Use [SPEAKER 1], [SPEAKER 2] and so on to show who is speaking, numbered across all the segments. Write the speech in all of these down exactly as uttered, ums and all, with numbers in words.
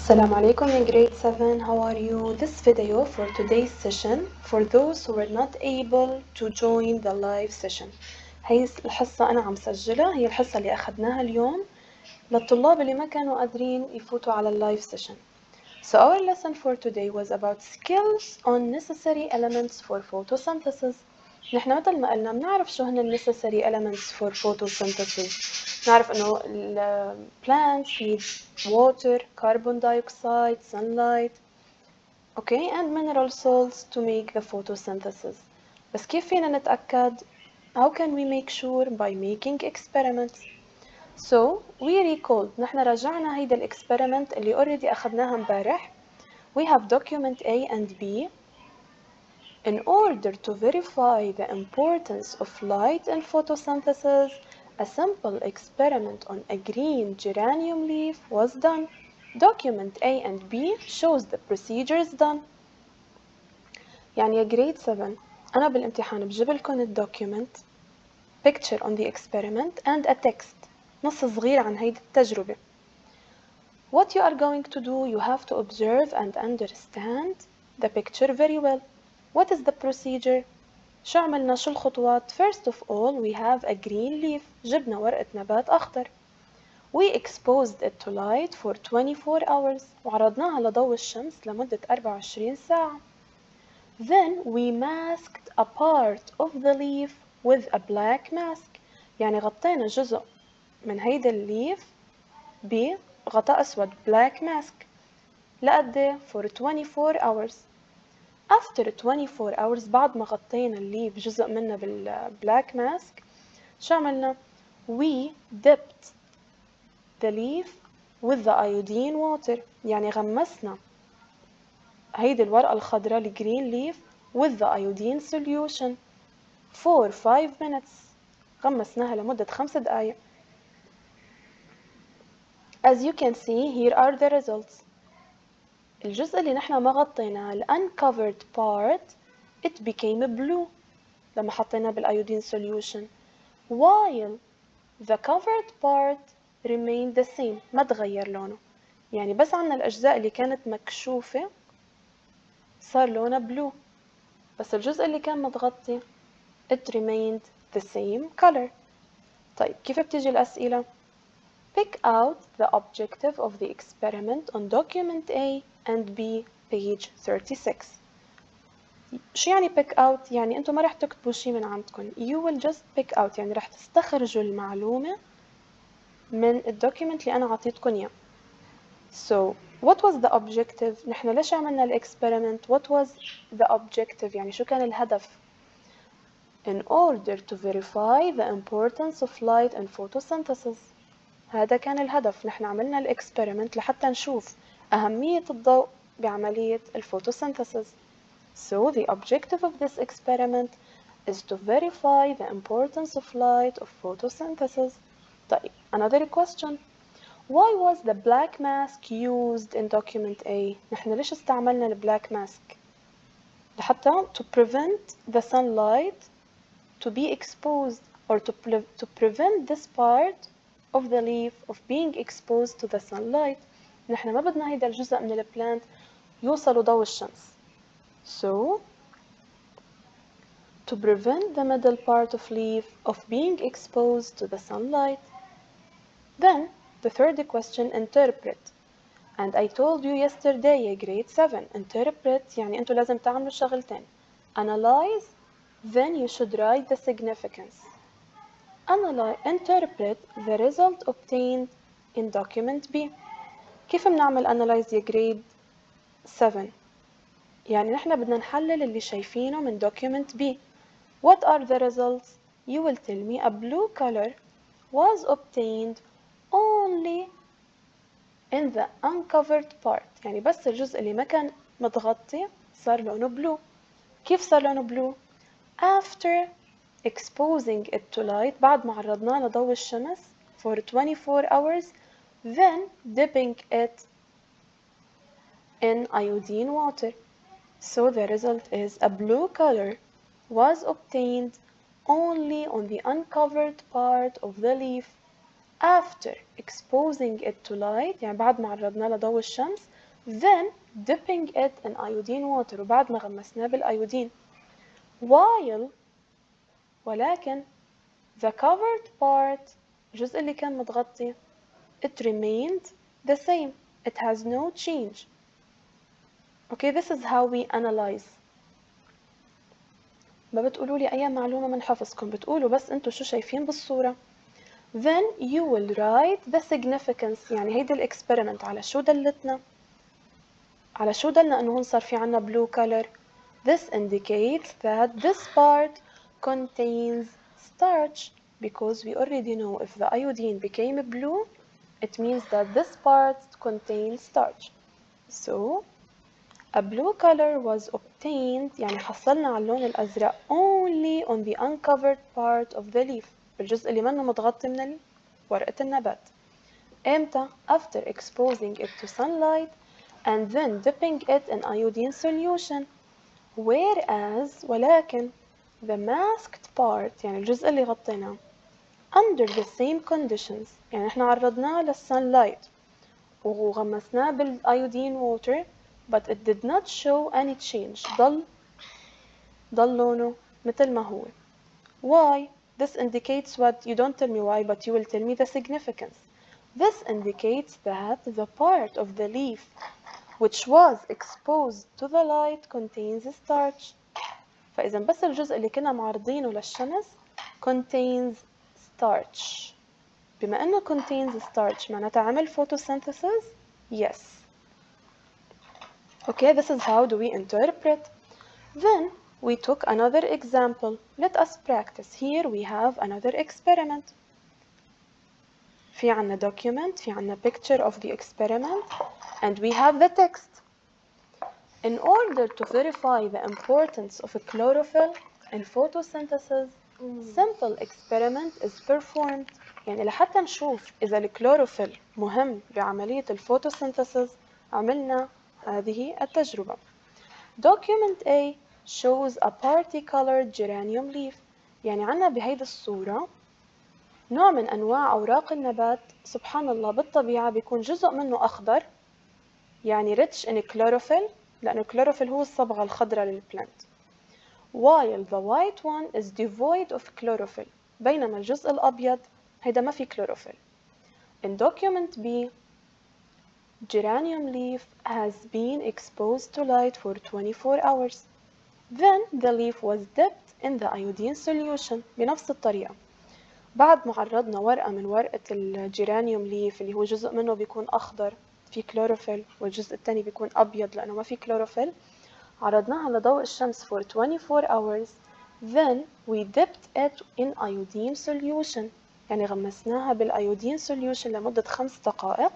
[SPEAKER 1] Assalamu alaikum in grade seven, how are you? This video for today's session for those who were not able to join the live session. هي الحصة أنا عم سجلها، هي الحصة اللي أخذناها اليوم للطلاب اللي ما كانوا قادرين يفوتوا على اللايف session. So our lesson for today was about skills on necessary elements for photosynthesis. نحن مثل ما قلنا بنعرف شو هن necessary elements for photosynthesis. نعرف إنه ال plants need water, carbon dioxide, sunlight, okay, and mineral salts to make the photosynthesis. بس كيف فينا نتأكد؟ How can we make sure? By making experiments. So we recalled نحن رجعنا هيدا الاكسبيرمنت اللي already أخذناها امبارح. We have document A and B. In order to verify the importance of light in photosynthesis, a simple experiment on a green geranium leaf was done. Document A and B shows the procedures done. يعني يا grade seven أنا بالامتحان بجيب لكم الدوكيومنت picture on the experiment and a text نص صغير عن هيدي التجربة. What you are going to do, you have to observe and understand the picture very well. What is the procedure? شو عملنا؟ شو الخطوات؟ First of all, we have a green leaf. جبنا ورقة نبات أخضر. We exposed it to light for twenty-four hours. وعرضناها لضوء الشمس لمدة أربعة وعشرين ساعة. Then we masked a part of the leaf with a black mask. يعني غطينا جزء من هيدا الليف بغطاء أسود black mask. لقد for twenty-four hours. After twenty-four hours بعد ما غطينا الليف جزء منه بالبلاك ماسك شو عملنا؟ We dipped the leaf with the iodine water. يعني غمسنا هيدي الورقة الخضراء الجرين leaf with the iodine solution for five minutes. غمسناها لمدة خمس دقايق. As you can see, here are the results. الجزء اللي نحن ما غطيناه ال uncovered part it became blue لما حطيناه بالايودين solution while the covered part remained the same ما تغير لونه. يعني بس عنا الأجزاء اللي كانت مكشوفة صار لونها blue بس الجزء اللي كان متغطي it remained the same color. طيب كيف بتيجي الأسئلة؟ Pick out the objective of the experiment on document A and B page thirty-six. شو يعني pick out؟ يعني أنتم ما رح تكتبوا شي من عندكم. You will just pick out يعني رح تستخرجوا المعلومة من الدوكيمنت اللي أنا عطيتكم إياه. So what was the objective؟ نحن ليش عملنا الإكسبيرمنت؟ What was the objective؟ يعني شو كان الهدف؟ In order to verify the importance of light in photosynthesis. هذا كان الهدف. نحن عملنا الإكسبيرمنت لحتى نشوف أهمية الضوء بعملية الفوتوسينثيسيس. So the objective of this experiment is to verify the importance of light of photosynthesis. طيب another question. Why was the black mask used in document A? نحن ليش استعملنا البلاك ماسك؟ لحتى to prevent the sunlight to be exposed or to, pre to prevent this part of the leaf of being exposed to the sunlight. نحن ما بدنا هيدا الجزء من البلانت يوصلوا ضوء الشمس. So to prevent the middle part of leaf of being exposed to the sunlight. Then the third question, interpret. And I told you yesterday grade seven, interpret يعني أنتوا لازم تعملوا شغلتين. Analyze, then you should write the significance. Analyze, interpret the result obtained in document B. كيف بنعمل analyze يا grade seven؟ يعني نحن بدنا نحلل اللي شايفينه من document B. What are the results? You will tell me a blue color was obtained only in the uncovered part. يعني بس الجزء اللي ما كان متغطي صار لونه blue. كيف صار لونه blue؟ After exposing it to light بعد ما عرضناه لضوء الشمس for twenty-four hours, then dipping it in iodine water. So the result is a blue color was obtained only on the uncovered part of the leaf after exposing it to light يعني بعد ما عرضناه لضوء الشمس then dipping it in iodine water وبعد ما غمسناه بالأيودين while ولكن the covered part الجزء اللي كان متغطي it remained the same. It has no change. Okay, this is how we analyze. ما بتقولوا لي أي معلومة من حفظكم، بتقولوا بس أنتوا شو شايفين بالصورة. Then you will write the significance. يعني هيدي الإكسبيرمنت على شو دلتنا؟ على شو دلنا إنه هون صار في عنا blue color. This indicates that this part contains starch because we already know if the iodine became blue, it means that this part contains starch. So a blue color was obtained يعني حصلنا على اللون الأزرق only on the uncovered part of the leaf بالجزء اللي منه متغطي من ورقة النبات. إمتى؟ After exposing it to sunlight and then dipping it in iodine solution. Whereas ولكن the masked part يعني الجزء اللي غطيناه under the same conditions يعني احنا عرضناه للsunlight وغمسناه بالايودين water but it did not show any change. ضل ضل لونه مثل ما هو. Why? This indicates what? You don't tell me why, but you will tell me the significance. This indicates that the part of the leaf which was exposed to the light contains starch. فإذا بس الجزء اللي كنا معرضينه للشمس contains starch. بما أنه contains starch معناتها عمل photosynthesis? Yes. Okay, this is how do we interpret. Then we took another example. Let us practice. Here we have another experiment. في عنا document, في عنا picture of the experiment, and we have the text. In order to verify the importance of chlorophyll in photosynthesis, simple experiment is performed. يعني لحتى نشوف إذا الكلوروفيل مهم بعملية الفوتوسينثيسيس عملنا هذه التجربة. Document A shows a party-colored geranium leaf. يعني عنا بهيدي الصورة نوع من أنواع أوراق النبات سبحان الله بالطبيعة بيكون جزء منه أخضر يعني rich in chlorophyll لأنه الكلوروفيل هو الصبغة الخضراء للبلانت. While the white one is devoid of chlorophyll بينما الجزء الأبيض هيدا ما في chlorophyll. In document B, geranium leaf has been exposed to light for twenty-four hours. Then the leaf was dipped in the iodine solution بنفس الطريقة. بعد ما عرضنا ورقة من ورقة الجيرانيوم ليف اللي هو جزء منه بيكون أخضر في كلوروفيل والجزء الثاني بيكون أبيض لأنه ما في كلوروفيل عرضناها لضوء الشمس for twenty-four hours. Then we dipped it in iodine solution يعني غمسناها بالأيودين solution لمدة خمس دقائق.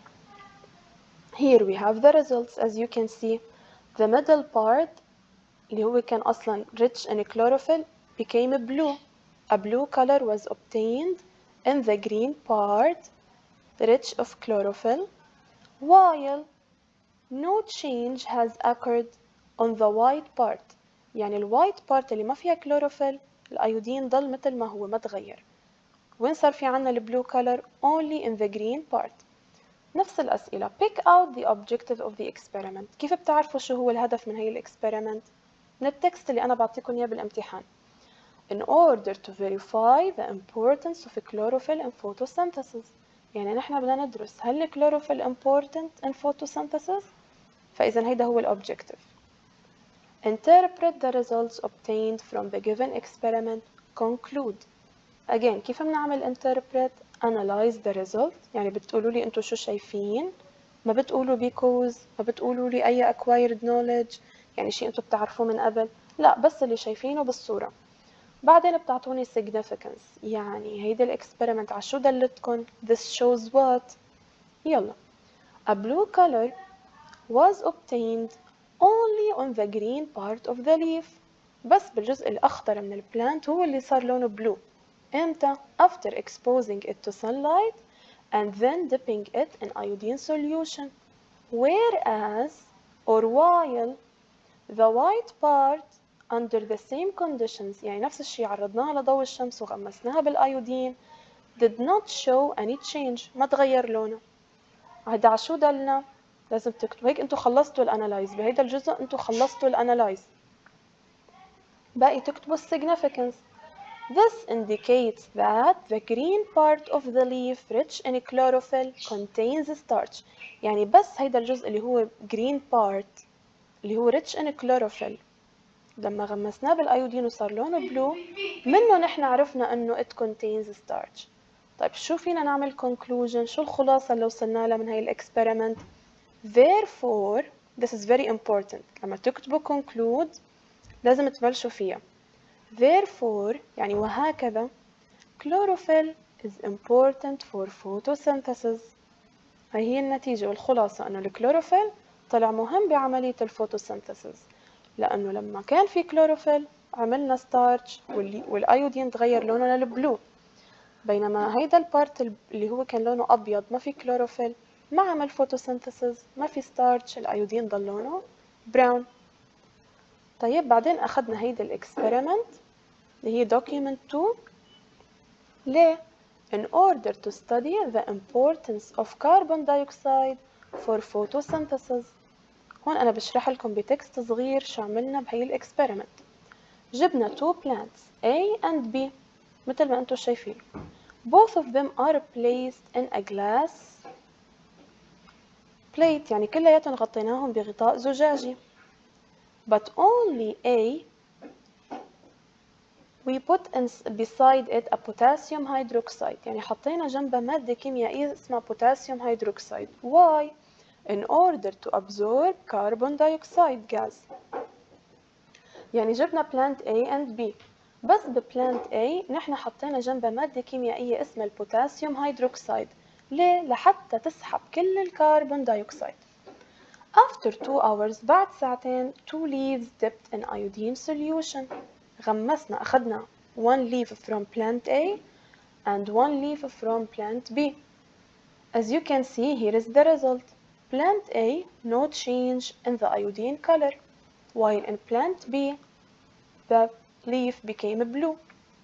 [SPEAKER 1] Here we have the results. As you can see, the middle part اللي هو كان أصلا rich in chlorophyll became blue. A blue color was obtained in the green part rich of chlorophyll, while no change has occurred on the white part. يعني الوايت part اللي ما فيها chlorophyll الأيودين ضل مثل ما هو ما تغير. وين صار في عنا البلو color? Only in the green part. نفس الأسئلة. Pick out the objective of the experiment. كيف بتعرفوا شو هو الهدف من هي الإكسبيرمنت؟ من التكست اللي أنا بعطيكم إياه بالامتحان. In order to verify the importance of chlorophyll in photosynthesis. يعني نحن بدنا ندرس هل chlorophyll important in photosynthesis؟ فإذا هيدا هو الأوبجكتيف. Interpret the results obtained from the given experiment. Conclude. Again كيف بنعمل interpret؟ Analyze the result. يعني بتقولوا لي أنتوا شو شايفين؟ ما بتقولوا because، ما بتقولوا لي أي acquired knowledge يعني شيء أنتوا بتعرفوه من قبل. لا بس اللي شايفينه بالصورة. بعدين بتعطوني significance يعني هيدا الاكسبيرمنت على شو دلتكن. This shows what. يلا. A blue color was obtained only on the green part of the leaf. بس بالجزء الأخضر من البلانت هو اللي صار لونه blue. إمتى؟ After exposing it to sunlight and then dipping it in iodine solution. Whereas or while the white part under the same conditions يعني نفس الشيء عرضناها لضوء الشمس وغمسناها بالأيودين did not show any change ما تغير لونه. هيدا على شو دلنا؟ لازم تكتبوا هيك. انتوا خلصتوا الانالايز بهيدا الجزء، انتوا خلصتوا الانالايز. باقي تكتبوا significance. This indicates that the green part of the leaf rich in chlorophyll contains starch. يعني بس هيدا الجزء اللي هو green part اللي هو rich in chlorophyll لما غمسناه بالايودين وصار لونه بلو، منه نحن عرفنا انه it contains starch. طيب شو فينا نعمل conclusion؟ شو الخلاصة اللي وصلنا لها من هاي الاكسبيرمنت؟ Therefore, this is very important. لما تكتبوا conclude لازم تبلشوا فيها. Therefore يعني وهكذا chlorophyll is important for photosynthesis. هاي هي النتيجة والخلاصة، انه الكلوروفيل طلع مهم بعملية الفوتوسينثيسيس، لانه لما كان في كلوروفيل عملنا ستارش والايودين تغير لونه للبلو، بينما هيدا البارت اللي هو كان لونه ابيض ما في كلوروفيل ما عمل فوتوسينثيسيس، ما في ستارش، الايودين ضل لونه براون. طيب بعدين اخذنا هيدا الاكسبيرمنت اللي هي document two. ليه؟ in order to study the importance of carbon dioxide for photosynthesis. هون أنا بشرح لكم بتكست صغير شو عملنا بهي الاكسبيرمنت. جبنا two plants A and B مثل ما أنتم شايفين. Both of them are placed in a glass plate، يعني كلياتهم غطيناهم بغطاء زجاجي. But only A we put in beside it a potassium hydroxide، يعني حطينا جنبها مادة كيميائية اسمها potassium hydroxide. Why? In order to absorb carbon dioxide gas. يعني جبنا plant A and B، بس بplant A نحن حطينا جنبها مادة كيميائية اسمها البوتاسيوم هيدروكسيد. ليه؟ لحتى تسحب كل الكربون دايوكسيد. After two hours بعد ساعتين two leaves dipped in iodine solution. غمسنا أخذنا one leaf from plant A and one leaf from plant B. As you can see, here is the result. Plant A, no change in the iodine color, while in plant B, the leaf became blue.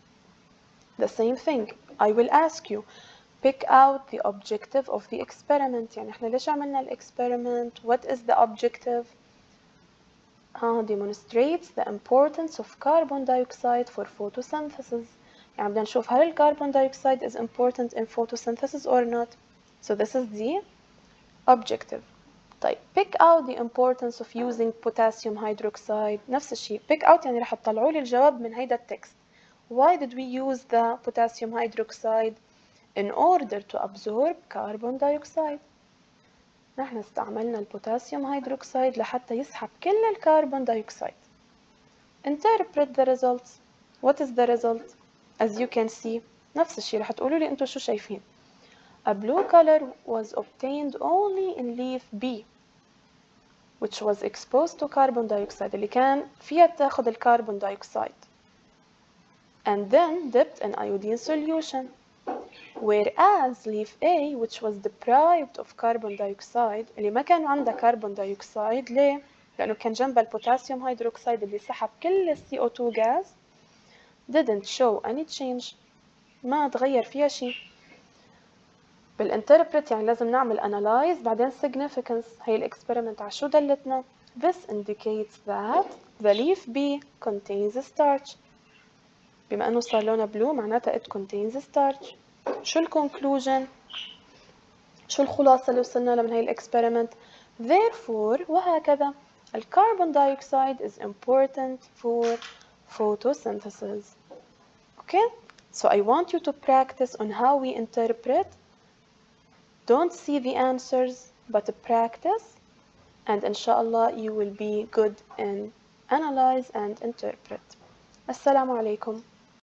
[SPEAKER 1] The same thing. I will ask you, pick out the objective of the experiment. يعني احنا ليش عملنا الاكسبيرمنت؟ What is the objective? Uh, demonstrates the importance of carbon dioxide for photosynthesis. يعني بدنا نشوف هل الكربون dioxide is important in photosynthesis or not. So this is the objective. طيب pick out the importance of using potassium hydroxide. نفس الشيء pick out يعني رح تطلعوا لي الجواب من هيدا التكست. Why did we use the potassium hydroxide? In order to absorb carbon dioxide. نحن استعملنا البوتاسيوم هيدروكسيد لحتى يسحب كل الكربون دايوكسيد. Interpret the results. What is the result? As you can see نفس الشيء رح تقولوا لي انتوا شو شايفين. A blue color was obtained only in leaf B, which was exposed to carbon dioxide اللي كان فيها تاخد الكربون دايوكسيد. And then dipped in iodine solution. Whereas leaf A, which was deprived of carbon dioxide اللي ما كان عندها كربون دايوكسيد. ليه؟ لأنه كان جنبها البوتاسيوم هيدروكسيد اللي سحب كل ال C O two gas. Didn't show any change. ما تغير فيها شيء. بالانتربريت يعني لازم نعمل analyze بعدين significance. هي الاكسبيرمنت على شو دلتنا؟ This indicates that the leaf B contains starch. بما انه صار لونه بلو معناتها it contains starch. شو الكونكلوجن؟ شو الخلاصة اللي وصلنا لها من هاي الاكسبيرمنت؟ Therefore وهكذا الكربون dioxide is important for photosynthesis. Okay? So I want you to practice on how we interpret. Don't see the answers, but practice, and inshallah you will be good in analyze and interpret. Assalamu alaikum.